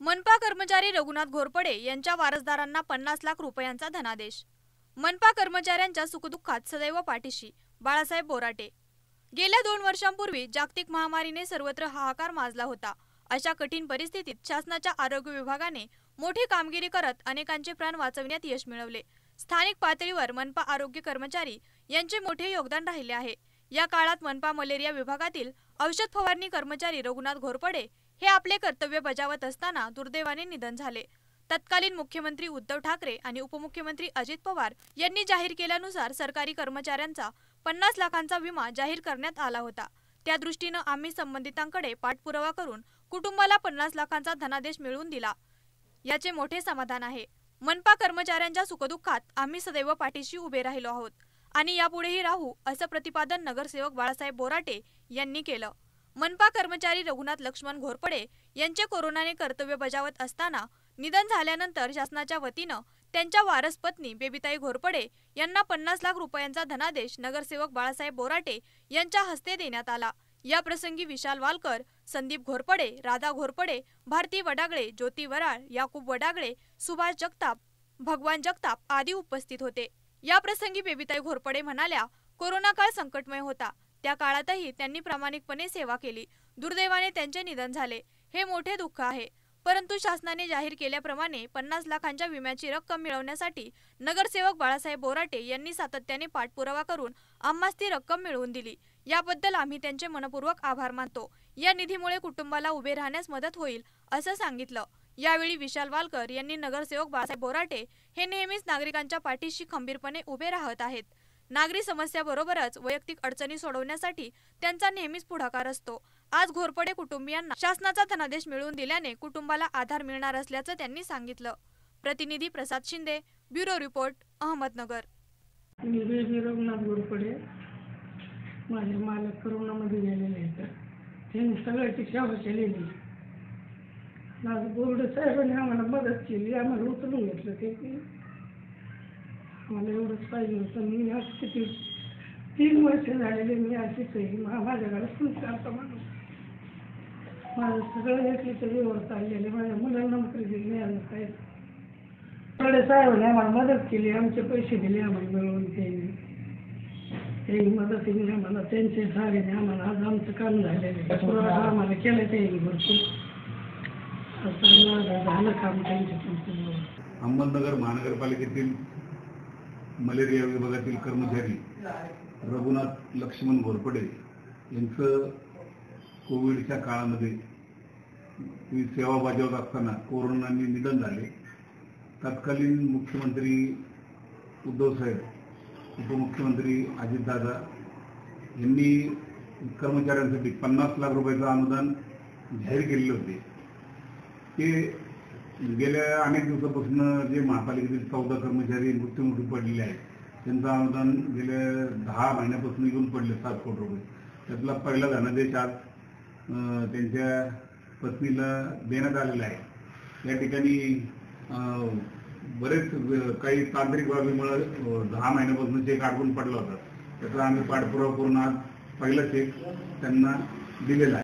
मनपा कर्मचारी रघुनाथ घोरपडे यांच्या वारसदारांना 50 लाख रुपयांचा धनादेश। मनपा कर्मचाऱ्यांच्या सुखदुःखात सदैव पाठीशी बाळासाहेब बोराटे। गेल्या 2 वर्षांपूर्वी जागतिक महामारीने सर्वत्र हाहाकार माजला होता। अशा कठीण परिस्थितीत शासनाच्या आरोग्य विभागाने मोठी कामगिरी करत अनेकांचे प्राण वाचविण्यात यश मिळवले। स्थानिक पातळीवर मनपा आरोग्य कर्मचारी यांचे मोठे योगदान राहिले आहे। या काळात मनपा मलेरिया विभागातील औषध फवारणी कर्मचारी रघुनाथ घोरपडे हे आपले कर्तव्य बजावत असताना दुर्दैवाने निधन झाले। तत्कालीन मुख्यमंत्री उद्धव ठाकरे आणि उपमुख्यमंत्री अजित पवार यांनी जाहीर केल्यानुसार सरकारी कर्मचाऱ्यांचा 50 लाखांचा विमा जाहीर करण्यात आला होता। त्या दृष्टीने आम्ही संबंधितांकडे पाठपुरावा करून कुटुंबाला 50 लाखांचा धनादेश मिळवून दिला। याचे मोठे समाधान आहे। मनपा कर्मचाऱ्यांच्या सुखदुःखात आम्ही सदैव पाठीशी उभे राहिलो आहोत आणि यापुढेही राहू, असं प्रतिपादन नगरसेवक बाळासाहेब बोराटे यांनी केलं। मनपा कर्मचारी रघुनाथ लक्ष्मण घोरपडे यांचे कोरोनाने कर्तव्य बजावत असताना निधन झाल्यानंतर शासनाच्या वतीनं त्यांच्या वारस पत्नी बेबीताई घोरपडे यांना 50 लाख रुपयांचा धनादेश नगरसेवक बाळासाहेब बोराटे यांच्या हस्ते देण्यात आला। या प्रसंगी विशाल वालकर, संदीप घोरपडे, राधा घोरपडे, भारती वडागळे, ज्योती वराळ, याकूब वडागळे, सुभाष जगताप, भगवान जगताप आदी उपस्थित होते। या प्रसंगी बेबीताई घोरपडे म्हणाल्या, कोरोना काळ संकटमय होता, त्या काळातही त्यांनी प्रामाणिकपणे सेवा केली। दुर्दैवाने त्यांचे निधन झाले, हे मोठे दुःख आहे। परंतु शासनाने जाहीर केल्याप्रमाणे 50 लाखांच्या विम्याची रक्कम मिळवण्यासाठी नगरसेवक बाळासाहेब बोराटे यांनी सातत्याने पाठपुरावा करून आम्हास ती रक्कम मिळवून दिली। याबद्दल आम्ही त्यांचे मनपूर्वक आभार मानतो। या निधीमुळे कुटुंबाला उभे राहण्यास मदत होईल, असं सांगितलं। यावेळी विशाल वालकर यांनी नगरसेवक बाळासाहेब बोराटे हे नेहमीच नागरिकांच्या पाठीशी खंबीरपणे उभे राहत आहेत। नागरी समस्याबरोबरच वैयक्तिक अडचणी सोडवण्यासाठी त्यांचा नेहमीच पुढाकार असतो। आज घोरपडे कुटुंबियांना शासनाचा धनादेश मिळवून दिल्याने कुटुंबाला आधार मिळणार असल्याचं त्यांनी सांगितलं। प्रतिनिधी प्रसाद शिंदे, ब्युरो रिपोर्ट, अहमदनगर। मी रघुनाथ घोरपडे, माझे मालक कोरोनामध्ये गेलेले आहेत, त्यांनी सगळ्याची सेवा केलेली। माझं बोर्ड साहेबांनी आम्हाला मदत केली, आम्हाला उचलून घेतलं। ते आम्हाला एवढंच पाहिजे होतं। मी आज किती 3 वर्ष झालेले मी अशीच आहे। माझ्याकडे संस्कारचा माणूस, माझं सगळं एकलीचं व्यवहार चाललेले, माझ्या मुलांना नोकरी दिली नाही काय। थोडे साहेबांनी आम्हाला मदत केली, आमचे पैसे दिले आम्हाला मिळवून। ते मदतीने आम्हाला त्यांचे सहाय्याने आम्हाला आज आमचं काम झालेलं आहे। आम्हाला केलं ते भरपूर असं झालं काम त्यांच्या। अहमदनगर महानगरपालिकेतील मलेरिया विभागातील कर्मचारी रघुनाथ लक्ष्मण घोरपडे यांचं कोविडच्या काळामध्ये सेवा बजावत असताना कोरोनाने निधन झाले। तत्कालीन मुख्यमंत्री उद्धव साहेब, उपमुख्यमंत्री अजितदादा यांनी कर्मचाऱ्यांसाठी 50 लाख रुपयाचं अनुदान जाहीर केलेले होते। ते गेल्या अनेक दिवसापासून जे महापालिकेतील 14 कर्मचारी मृत्युमुखी पडलेले आहेत, त्यांचं अनुदान गेल्या 10 महिन्यापासून येऊन पडले 7 कोटी रुपये। त्यातला पहिला धनादेश आज त्यांच्या पत्नीला देण्यात आलेला आहे। या ठिकाणी बरेच काही तांत्रिक बाबीमुळे 10 महिन्यापासून चेक अडकून पडला होता। त्याचा आम्ही पाठपुरावा करून आज पहिला चेक त्यांना दिलेला आहे।